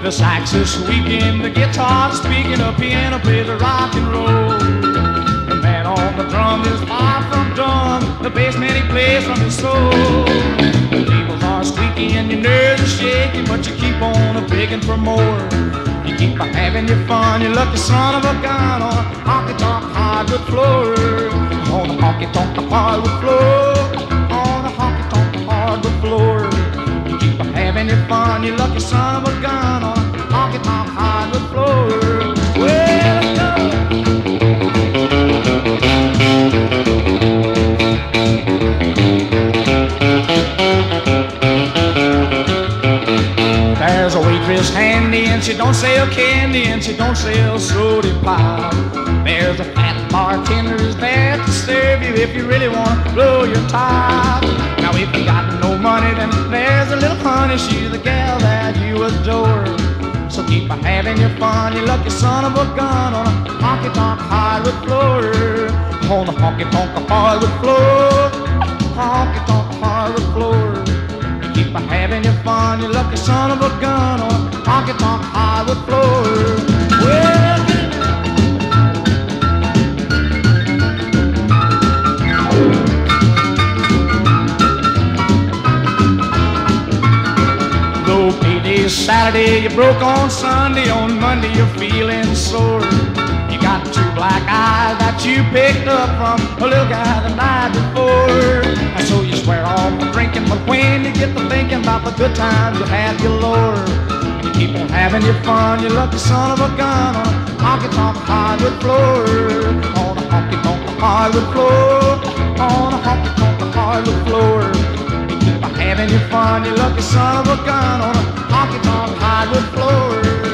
The sax is squeaking, the guitar speaking, the piano plays the rock and roll. The man on the drum is far from dumb, the bass man he plays from his soul. The tables are squeaky and your nerves are shaky, but you keep on begging for more. You keep on having your fun, you lucky son of a gun on a honky-tonk hardwood floor. On the honky-tonk hardwood floor, on the honky-tonk hardwood floor. You keep on having your fun, you lucky son of a gun on a honky-tonk hardwood floor. Well, there's a waitress handy and she don't sell candy and she don't sell soda pop. There's a fat bartender who's there to serve you if you really want to blow your top. Now if you got no money, then there's a little honey, she's the gal that you adore. So keep on having your fun, you lucky son of a gun on a honky-tonk hardwood floor. On the honky-tonk hardwood floor, honky-tonk hardwood floor. Keep on having your fun, you lucky son of a gun on a honky-tonk hardwood floor. Well, though payday's Saturday, you broke on Sunday, on Monday you're feeling sore. You got two black eyes that you picked up from a little guy the night before. And so you swear off the drinking, but when you get to thinking about the good times you had galore, you keep on having your fun, you lucky son of a gun on a honky-tonk hardwood floor. On a honky-tonk hardwood floor, on a honky-tonk hardwood floor. You keep on having your fun, you lucky son of a gun on a honky-tonk hardwood floor.